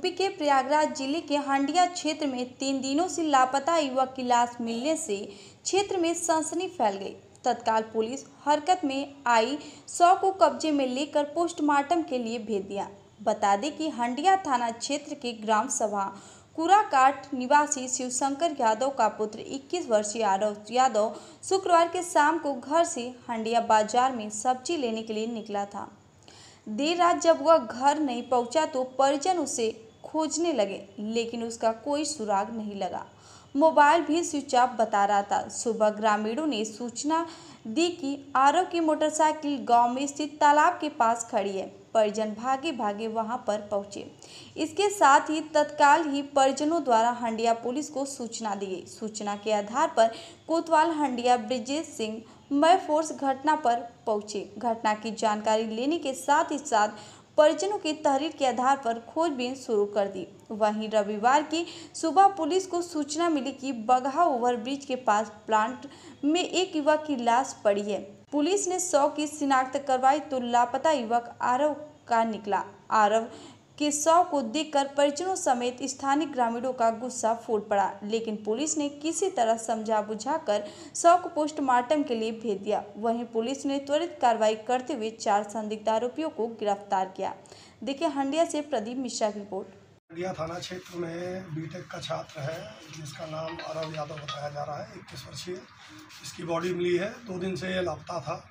UP के प्रयागराज जिले के हंडिया क्षेत्र में 3 दिनों से लापता युवक की लाश मिलने से क्षेत्र में सनसनी फैल गई। तत्काल पुलिस हरकत में आई, शव को कब्जे में लेकर पोस्टमार्टम के लिए भेज दिया। बता दें कि हंडिया थाना क्षेत्र के ग्राम सभा कुराकाट निवासी शिवशंकर यादव का पुत्र 21 वर्षीय आरव यादव शुक्रवार के शाम को घर से हंडिया बाजार में सब्जी लेने के लिए निकला था। देर रात जब वह घर नहीं पहुंचा तो परिजन उसे खोजने लगे, लेकिन उसका कोई सुराग नहीं लगा। मोबाइल भी स्विच ऑफ बता रहा था। सुबह ग्रामीणों ने सूचना दी कि आरव की मोटरसाइकिल गांव में स्थित तालाब के पास खड़ी है। परिजन भागे भागे वहां पर पहुंचे। इसके साथ ही तत्काल ही परिजनों द्वारा हंडिया पुलिस को सूचना दी गई। सूचना के आधार पर कोतवाल हंडिया ब्रिजेश सिंह मय फोर्स घटना पर पहुंचे। घटना की जानकारी लेने के साथ ही साथ परिजनों की तहरीर के आधार पर खोजबीन शुरू कर दी। वहीं रविवार की सुबह पुलिस को सूचना मिली कि बगहा ओवरब्रिज के पास प्लांट में एक युवक की लाश पड़ी है। पुलिस ने शव की शिनाख्त करवाई तो लापता युवक आरव का निकला। आरव के शव को देखकर परिजनों समेत स्थानीय ग्रामीणों का गुस्सा फूट पड़ा, लेकिन पुलिस ने किसी तरह समझा बुझाकर शव को पोस्टमार्टम के लिए भेज दिया। वहीं पुलिस ने त्वरित कार्रवाई करते हुए 4 संदिग्ध आरोपियों को गिरफ्तार किया। देखिए हंडिया से प्रदीप मिश्रा की रिपोर्ट। हंडिया थाना क्षेत्र में बीटेक का छात्र है जिसका नाम आरव यादव बताया जा रहा है, 21 वर्षीय। इसकी बॉडी मिली है, 2 दिन से ये लापता था,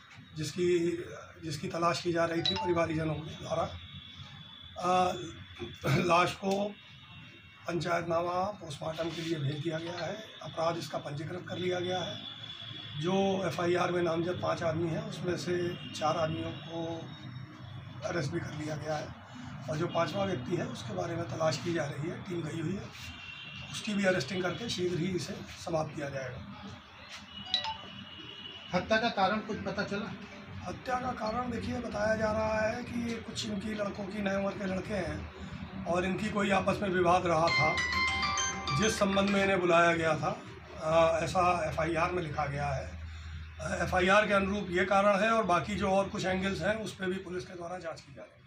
जिसकी तलाश की जा रही थी परिवारजनों के द्वारा। लाश को पंचायतनामा पोस्टमार्टम के लिए भेज दिया गया है। अपराध इसका पंजीकृत कर लिया गया है। जो एफआईआर में नामजद 5 आदमी हैं उसमें से 4 आदमियों को अरेस्ट भी कर लिया गया है और जो 5वां व्यक्ति है उसके बारे में तलाश की जा रही है, टीम गई हुई है। उसकी भी अरेस्टिंग करके शीघ्र ही इसे समाप्त किया जाएगा। हत्या का कारण कुछ पता चला? हत्या का कारण देखिए बताया जा रहा है कि कुछ इनकी लड़कों की नए उम्र के लड़के हैं और इनकी कोई आपस में विवाद रहा था, जिस संबंध में इन्हें बुलाया गया था। ऐसा एफआईआर में लिखा गया है। एफआईआर के अनुरूप ये कारण है और बाकी जो और कुछ एंगल्स हैं उस पर भी पुलिस के द्वारा जांच की जा रही है।